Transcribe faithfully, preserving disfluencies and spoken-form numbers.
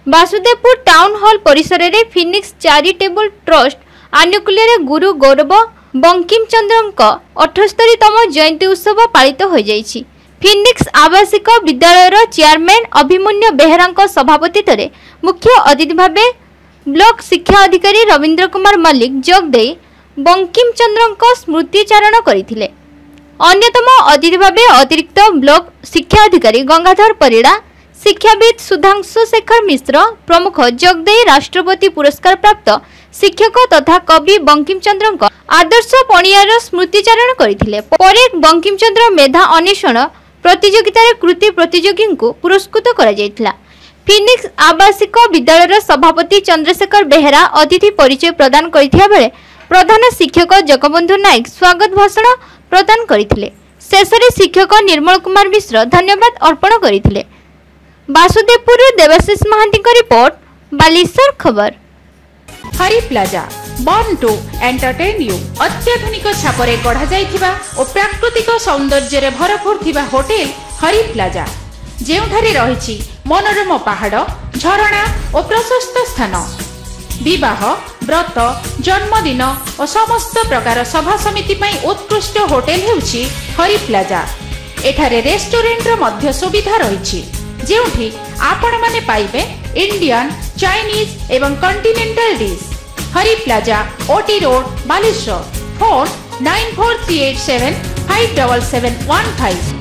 Vasudevpur town hall परिसर में Phoenix charitable trust आनुकूल्य गुरु गौरव बंकिम चंद्र अठस्तरीतम जयंती उत्सव पालित हो जाइछि। फिनिक्स आवासिक विद्यालय चेयरमैन अभिमन्यु बेहरा सभापतित्व में मुख्य अतिथि भाव ब्लॉक शिक्षा अधिकारी रवींद्र कुमार मल्लिक जोगदे बंकिम चंद्र स्मृतिचारण करथिले। अन्यतम अतिथि भाव अतिरिक्त ब्लॉक शिक्षा अधिकारी गंगाधर परिड़ा, शिक्षाविद सुधांशु शेखर मिश्र प्रमुख जोगदे राष्ट्रपति पुरस्कार प्राप्त शिक्षक तथा कवि बंकिम चंद्र आदर्श पणियार स्मृतिचारण करथिले। परे बंकिम चंद्र मेधा अन्वेषण प्रतियोगितार कृति प्रतियोगी को पुरस्कृत करा जायतिला। फिनिक्स आवासिक विद्यालय सभापति चंद्रशेखर बेहरा अतिथि परिचय प्रदान करथिया बेले प्रधान शिक्षक जगबंधु नायक स्वागत भाषण प्रदान करथिले। शेषरे शिक्षक निर्मल कुमार मिश्र धन्यवाद अर्पण करथिले। वासुदेवपुर देवाशीष महांती रिपोर्ट, बालेश्वर खबर। Hari plaza born to entertain you अत्याधुनिक छापरे गढ़ा जाइथिबा और प्राकृतिक सौंदर्य रे भरपूर थिबा होटेल हरि प्लाजा, जेउठारे रहिछि मनोरम पहाड़, झरणा और प्रशस्त स्थान। विवाह, व्रत, जन्मदिन और समस्त प्रकार सभा समिति पई उत्कृष्ट होटेल हेउछि हरि प्लाजा। एठारे रेस्टोरेंट रो मध्य सुविधा रहिछि, जेउठी आपण माने पाइबे इंडियन, चाइनीज एवं continental dish. Hari plaza, OT road, Baleswar. Phone nine four three eight seven five seven seven one five.